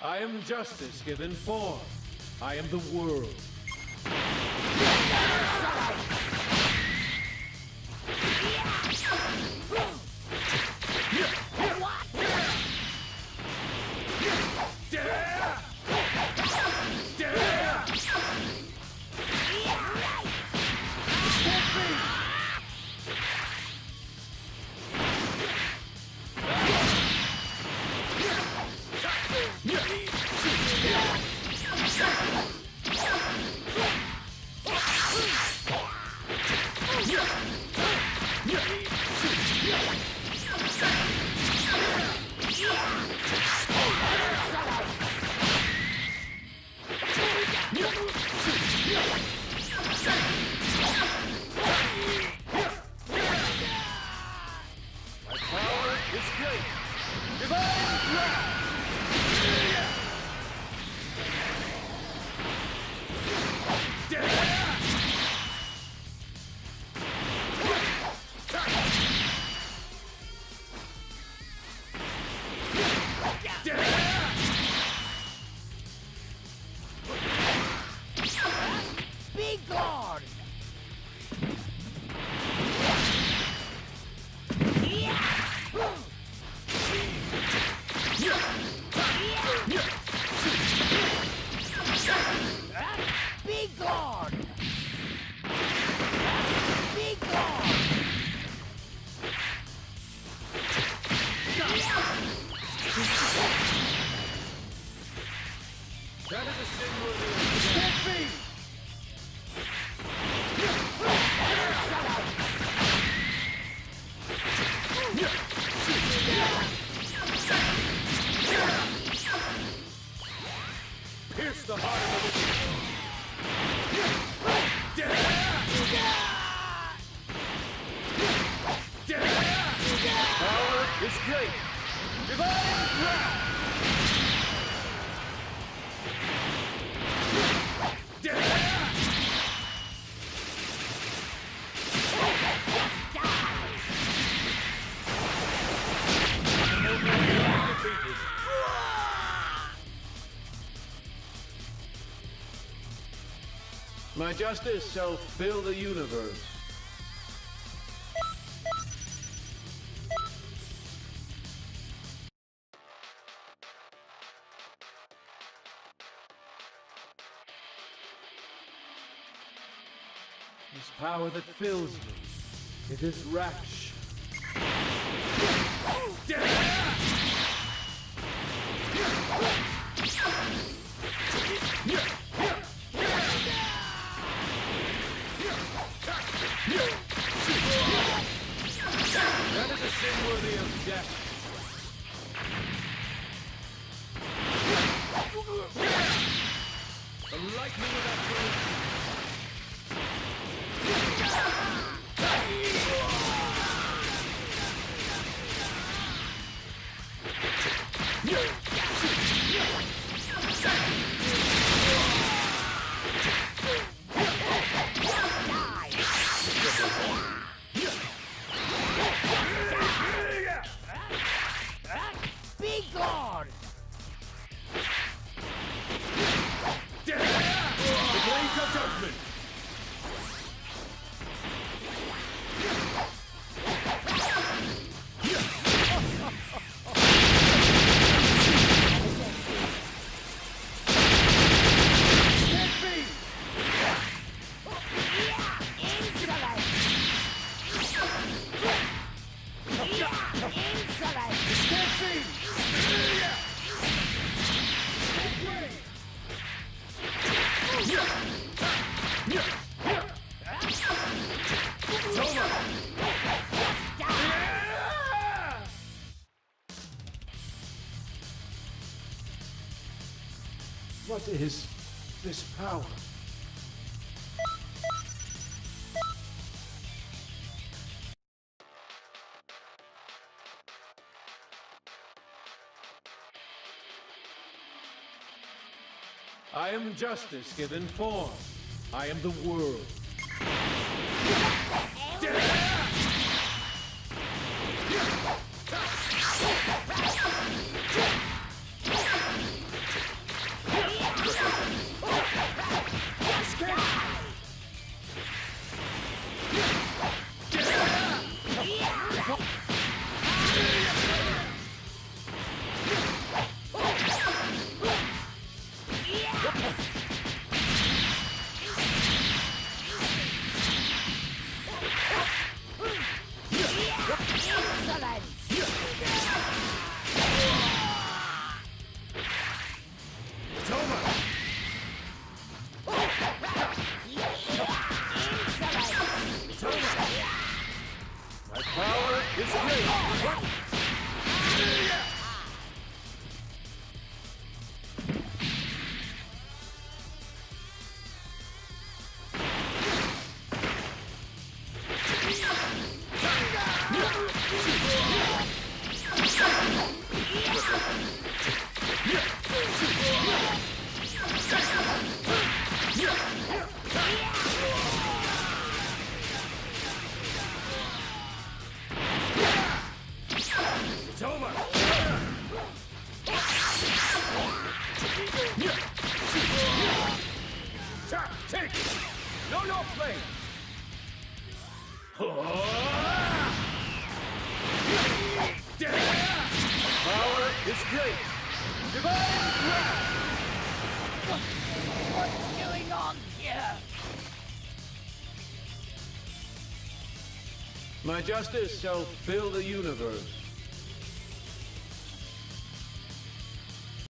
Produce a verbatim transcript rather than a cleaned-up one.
I am justice given form. I am the world. My justice shall fill the universe. This power that fills me, it is Raksh. That is a sin worthy of death. The lightning of that What is this power? I am justice given form. I am the world. Insolence! It's over! Insolence! It's over! My power is great! It's over! Take it! No, no play! Power is great! Divine Wrath! What's going on here? My justice shall fill the universe.